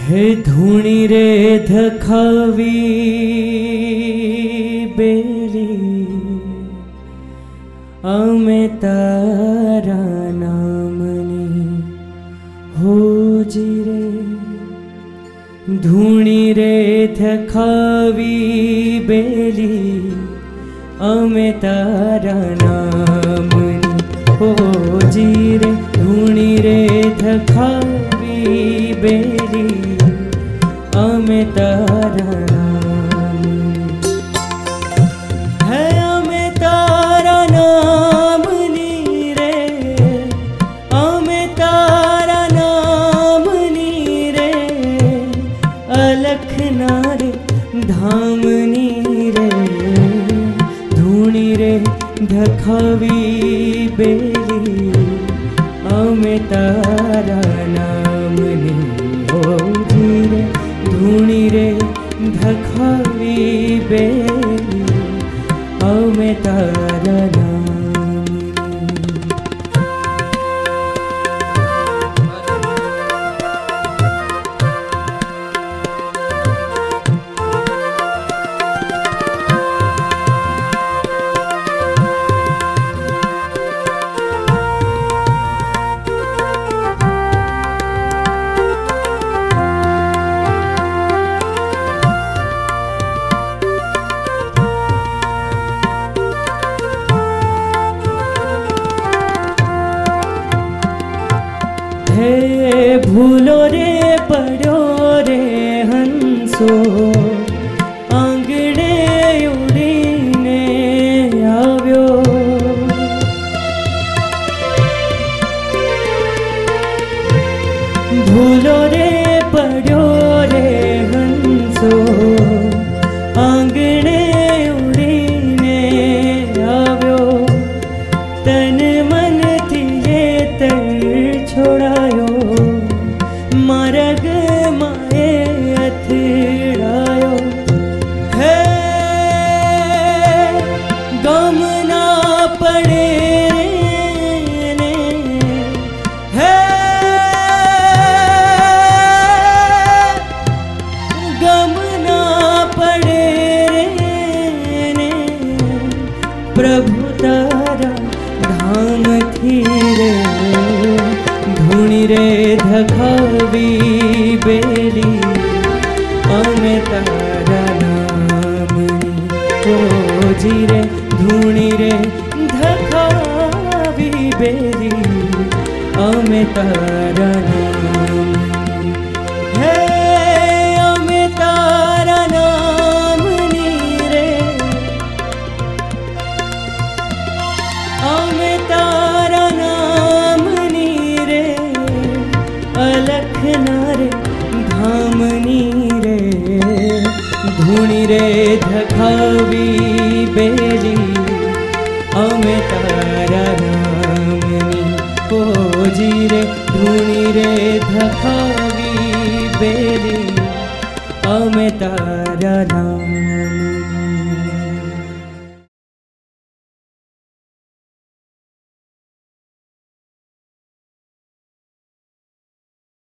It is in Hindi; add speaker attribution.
Speaker 1: हे धूणी रे धखावी बेली अमे तारा नामनी होजी रे। धूणी रे धखावी बेली अमे तारा नामनी होजी रे। धूणी रे धखावी बेली अमे तारा नामनी है। अमे तारा नामनी रे अमे तारा नामनी रे। अलख नारे धामनी रे। धूणी रे धखावी बेली अमे तारा नामनी होजी रे। धूणी रे धखावी बेली अमे तारा नामनी। हे भूलो रे पड़ो रे हंसो आंगणे उड़ीने आव्यो। भूलो रे पड़ो रे हंसो आंगणे उड़ीने आव्यो। तन मन थी ये तर छोड़ायो मार्ग माए अथड़ायो। है गम ना पड़े ने है गम ना पड़े ने। प्रभु तारा धाम थी रे। धूणी रे धखावी बेली अमे तारा नामनी होजी रे। धूणी रे धखावी बेली अमे तारा नामनी है। अमे तारा नामनी रे अमे तारा नामनी रे। अलख नारे धामनी रे। धूणी रे धखावी बेली अमे तारा नामनी होजी रे। धूणी रे धखावी बेली अमे तारा नामनी।